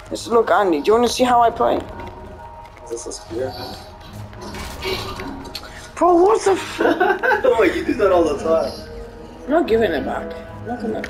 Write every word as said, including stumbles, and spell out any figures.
Just look, Andy. Do you want to see how I play? Is this a spear? Bro, what the f- Wait, you do that all the time. I'm not giving it back. I'm not gonna.